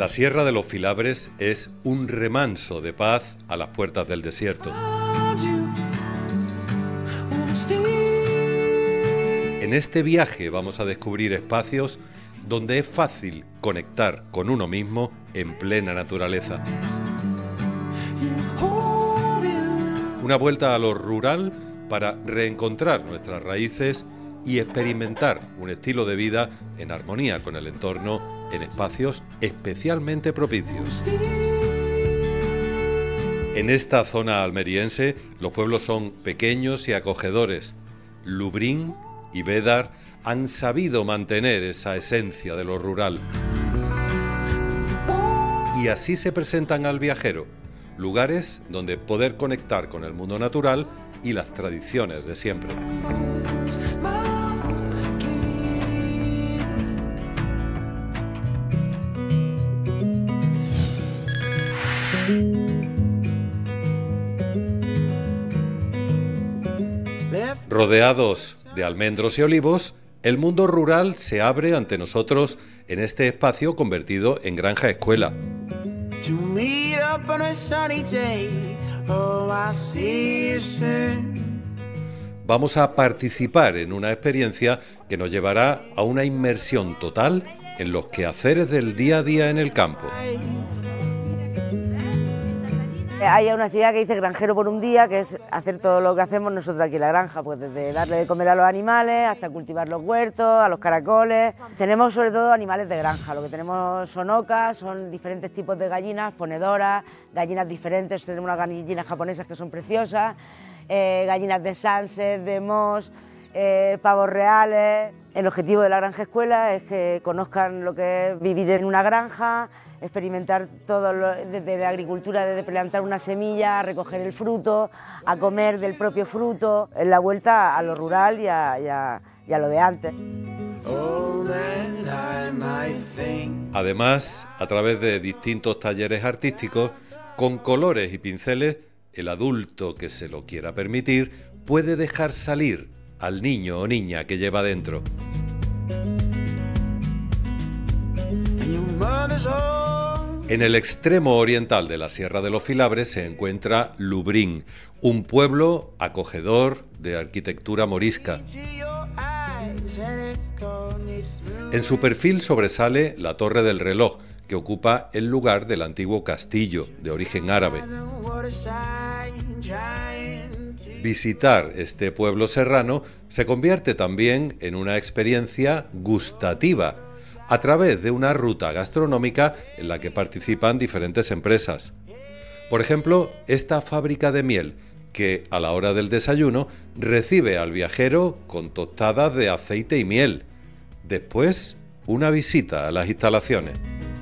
La Sierra de los Filabres es un remanso de paz a las puertas del desierto. En este viaje vamos a descubrir espacios donde es fácil conectar con uno mismo en plena naturaleza. Una vuelta a lo rural para reencontrar nuestras raíces y experimentar un estilo de vida en armonía con el entorno en espacios especialmente propicios. En esta zona almeriense los pueblos son pequeños y acogedores. Lubriñ y Bédar han sabido mantener esa esencia de lo rural. Y así se presentan al viajero, lugares donde poder conectar con el mundo natural y las tradiciones de siempre. Rodeados de almendros y olivos, el mundo rural se abre ante nosotros en este espacio convertido en granja escuela. Vamos a participar en una experiencia que nos llevará a una inmersión total en los quehaceres del día a día en el campo. Hay una actividad que dice Granjero por un día, que es hacer todo lo que hacemos nosotros aquí en la granja, pues desde darle de comer a los animales hasta cultivar los huertos, a los caracoles. Tenemos sobre todo animales de granja, lo que tenemos son ocas, son diferentes tipos de gallinas, ponedoras, gallinas diferentes, tenemos unas gallinas japonesas que son preciosas, gallinas de Sunset, de Moss, pavos reales. El objetivo de la granja escuela es que conozcan lo que es vivir en una granja, experimentar todo desde la agricultura, desde plantar una semilla, a recoger el fruto, a comer del propio fruto, en la vuelta a lo rural y a lo de antes. Además, a través de distintos talleres artísticos, con colores y pinceles, el adulto que se lo quiera permitir puede dejar salir al niño o niña que lleva dentro. En el extremo oriental de la Sierra de los Filabres se encuentra Lubriñ, un pueblo acogedor de arquitectura morisca. En su perfil sobresale la Torre del Reloj, que ocupa el lugar del antiguo castillo de origen árabe. Visitar este pueblo serrano se convierte también en una experiencia gustativa, a través de una ruta gastronómica en la que participan diferentes empresas. Por ejemplo, esta fábrica de miel, que a la hora del desayuno recibe al viajero con tostadas de aceite y miel. Después, una visita a las instalaciones.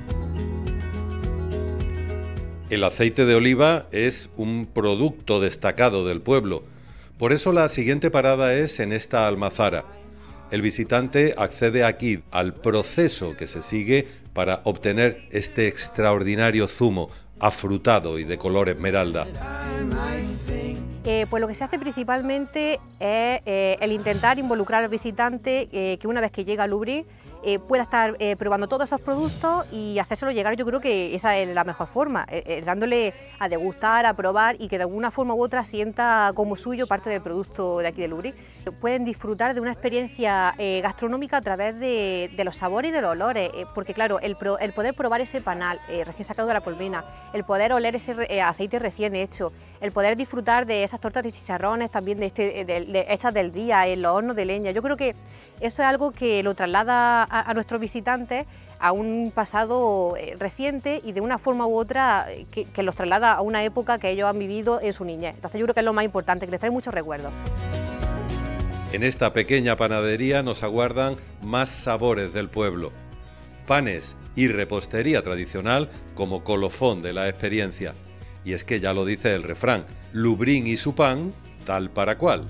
El aceite de oliva es un producto destacado del pueblo. Por eso la siguiente parada es en esta almazara. El visitante accede aquí al proceso que se sigue para obtener este extraordinario zumo afrutado y de color esmeralda. Pues lo que se hace principalmente es el intentar involucrar al visitante que una vez que llega a Lubriñ pueda estar probando todos esos productos y hacérselo llegar. Yo creo que esa es la mejor forma, dándole a degustar, a probar y que de alguna forma u otra sienta como suyo parte del producto de aquí de Lubriñ. Pueden disfrutar de una experiencia gastronómica a través de los sabores y de los olores, porque claro, el poder probar ese panal recién sacado de la colmena, el poder oler ese aceite recién hecho, el poder disfrutar de esas tortas de chicharrones también hechas del día en los hornos de leña. Yo creo que eso es algo que lo traslada a nuestros visitantes a un pasado reciente y de una forma u otra que los traslada a una época que ellos han vivido en su niñez. Entonces yo creo que es lo más importante, que les trae muchos recuerdos. En esta pequeña panadería nos aguardan más sabores del pueblo, panes y repostería tradicional como colofón de la experiencia. Y es que ya lo dice el refrán, Lubriñ y su pan, tal para cual.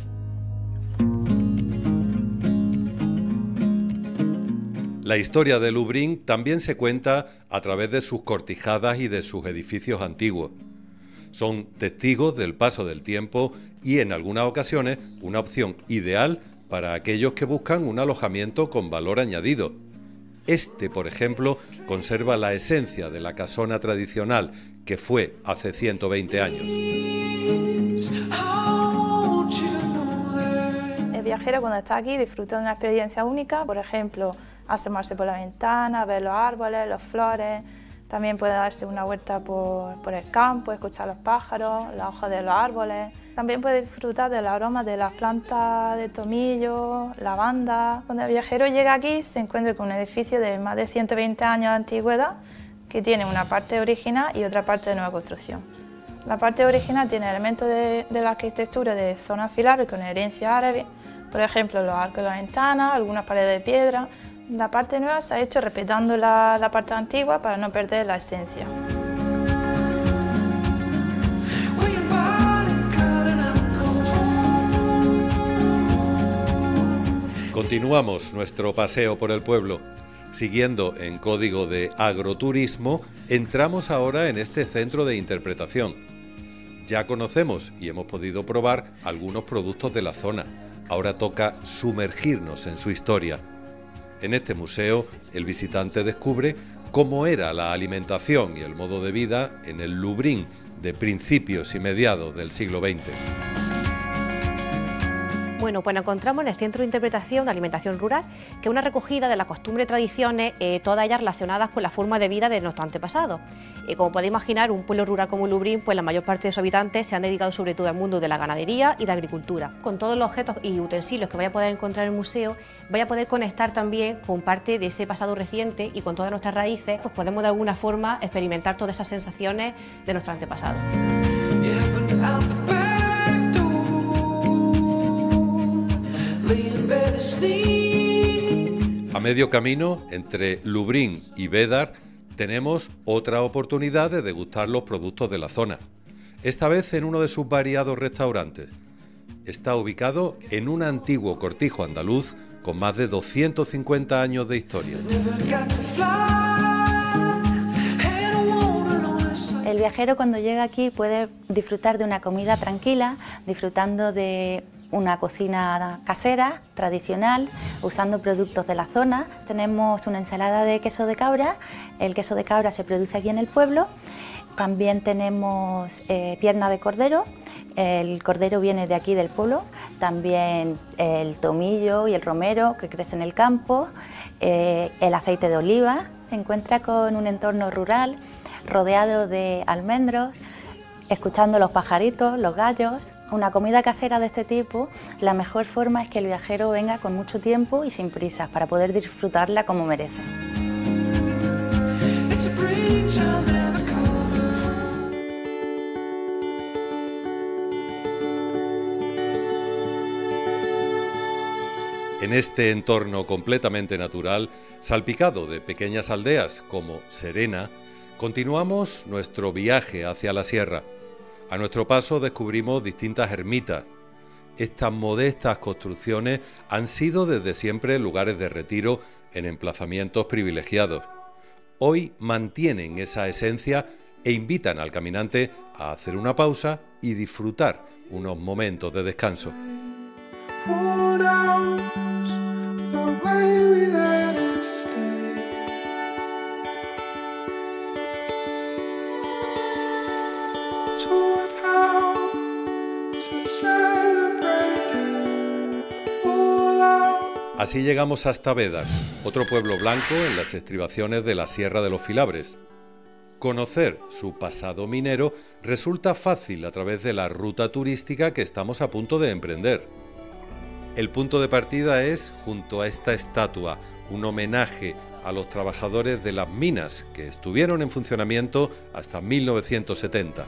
La historia de Lubriñ también se cuenta a través de sus cortijadas y de sus edificios antiguos. Son testigos del paso del tiempo y en algunas ocasiones una opción ideal para aquellos que buscan un alojamiento con valor añadido. Este, por ejemplo, conserva la esencia de la casona tradicional que fue hace 120 años. El viajero cuando está aquí disfruta de una experiencia única, por ejemplo, asomarse por la ventana, ver los árboles, las flores, también puede darse una vuelta por el campo, escuchar los pájaros, las hojas de los árboles. También puede disfrutar del aroma de las plantas de tomillo, lavanda. Cuando el viajero llega aquí se encuentra con un edificio de más de 120 años de antigüedad que tiene una parte original y otra parte de nueva construcción. La parte original tiene elementos de la arquitectura de zonas filares con herencia árabe, por ejemplo los arcos de las ventanas, algunas paredes de piedra. La parte nueva se ha hecho respetando la parte antigua para no perder la esencia. Continuamos nuestro paseo por el pueblo. Siguiendo en código de agroturismo, entramos ahora en este centro de interpretación. Ya conocemos y hemos podido probar algunos productos de la zona. Ahora toca sumergirnos en su historia. En este museo, el visitante descubre cómo era la alimentación y el modo de vida en el Lublin de principios y mediados del siglo XX. Bueno, pues nos encontramos en el Centro de Interpretación de Alimentación Rural, que es una recogida de las costumbres y tradiciones, todas ellas relacionadas con la forma de vida de nuestros antepasados. Como podéis imaginar, un pueblo rural como Lublin, pues la mayor parte de sus habitantes se han dedicado sobre todo al mundo de la ganadería y la agricultura. Con todos los objetos y utensilios que vaya a poder encontrar en el museo, vaya a poder conectar también con parte de ese pasado reciente y con todas nuestras raíces, pues podemos de alguna forma experimentar todas esas sensaciones de nuestros antepasados. A medio camino, entre Lublin y Védar, tenemos otra oportunidad de degustar los productos de la zona, esta vez en uno de sus variados restaurantes. Está ubicado en un antiguo cortijo andaluz con más de 250 años de historia. El viajero cuando llega aquí puede disfrutar de una comida tranquila, disfrutando de una cocina casera, tradicional, usando productos de la zona. Tenemos una ensalada de queso de cabra, el queso de cabra se produce aquí en el pueblo. También tenemos pierna de cordero, el cordero viene de aquí del pueblo. También el tomillo y el romero que crece en el campo, el aceite de oliva. Se encuentra con un entorno rural, rodeado de almendros, escuchando los pajaritos, los gallos. Una comida casera de este tipo, la mejor forma es que el viajero venga con mucho tiempo y sin prisas para poder disfrutarla como merece. En este entorno completamente natural, salpicado de pequeñas aldeas como Serena, continuamos nuestro viaje hacia la sierra. A nuestro paso descubrimos distintas ermitas. Estas modestas construcciones han sido desde siempre lugares de retiro en emplazamientos privilegiados. Hoy mantienen esa esencia e invitan al caminante a hacer una pausa y disfrutar unos momentos de descanso. Así llegamos hasta Védar, otro pueblo blanco en las estribaciones de la Sierra de los Filabres. Conocer su pasado minero resulta fácil a través de la ruta turística que estamos a punto de emprender. El punto de partida es junto a esta estatua, un homenaje a los trabajadores de las minas que estuvieron en funcionamiento hasta 1970.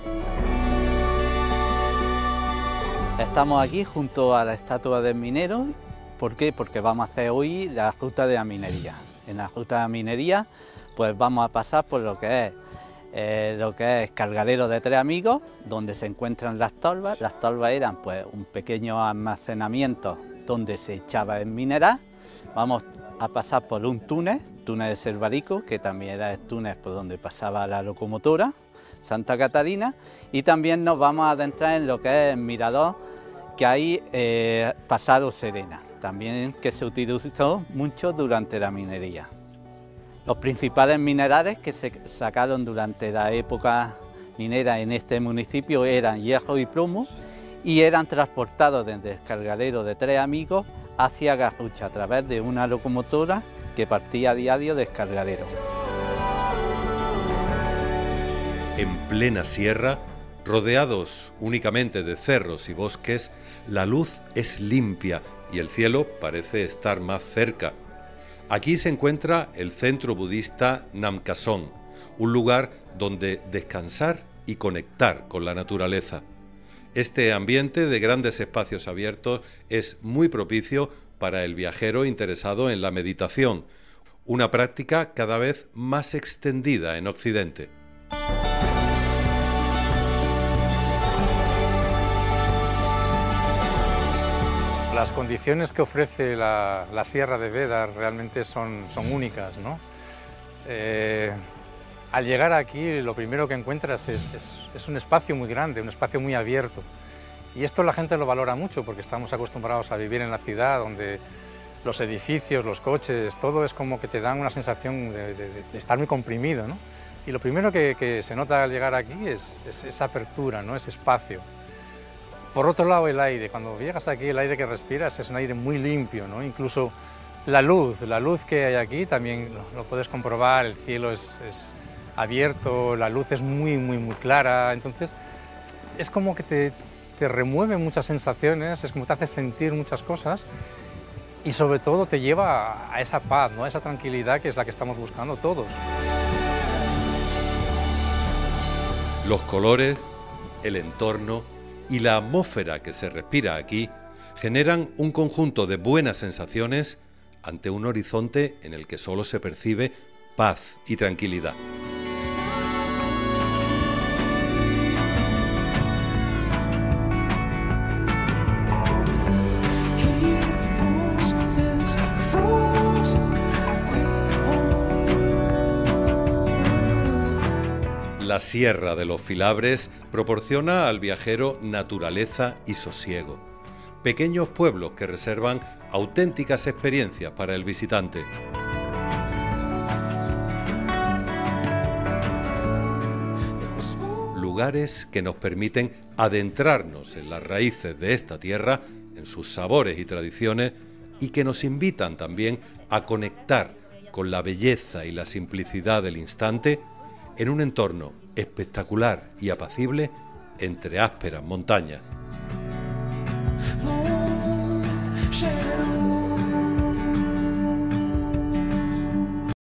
Estamos aquí junto a la estatua del minero. ¿Por qué? Porque vamos a hacer hoy la ruta de la minería. En la ruta de la minería pues vamos a pasar por lo que es Cargadero de Tres Amigos, donde se encuentran las tolvas. Las tolvas eran pues un pequeño almacenamiento donde se echaba el mineral. Vamos a pasar por un túnel de Servarico, que también era el túnel por donde pasaba la locomotora Santa Catarina, y también nos vamos a adentrar en lo que es el mirador que hay pasado Serena, también que se utilizó mucho durante la minería. Los principales minerales que se sacaron durante la época minera en este municipio eran hierro y plomo y eran transportados desde el descargadero de Tres Amigos hacia Garrucha a través de una locomotora que partía a diario del descargadero. En plena sierra, rodeados únicamente de cerros y bosques, la luz es limpia y el cielo parece estar más cerca. Aquí se encuentra el centro budista Namkason, un lugar donde descansar y conectar con la naturaleza. Este ambiente de grandes espacios abiertos es muy propicio para el viajero interesado en la meditación, una práctica cada vez más extendida en Occidente. Las condiciones que ofrece la Sierra de Védar realmente son únicas, ¿no? Al llegar aquí lo primero que encuentras es un espacio muy grande, un espacio muy abierto. Y esto la gente lo valora mucho porque estamos acostumbrados a vivir en la ciudad donde los edificios, los coches, todo es como que te dan una sensación de estar muy comprimido, ¿no? Y lo primero que se nota al llegar aquí es esa apertura, ¿no? Ese espacio. Por otro lado, el aire. Cuando llegas aquí, el aire que respiras es un aire muy limpio, ¿no? Incluso la luz que hay aquí también lo puedes comprobar, el cielo es abierto, la luz es muy clara, entonces es como que te remueve muchas sensaciones, es como te hace sentir muchas cosas y sobre todo te lleva a esa paz, ¿no? A esa tranquilidad que es la que estamos buscando todos. Los colores, el entorno y la atmósfera que se respira aquí generan un conjunto de buenas sensaciones ante un horizonte en el que solo se percibe paz y tranquilidad. La Sierra de los Filabres proporciona al viajero naturaleza y sosiego. Pequeños pueblos que reservan auténticas experiencias para el visitante. Lugares que nos permiten adentrarnos en las raíces de esta tierra, en sus sabores y tradiciones, y que nos invitan también a conectar con la belleza y la simplicidad del instante en un entorno espectacular y apacible entre ásperas montañas.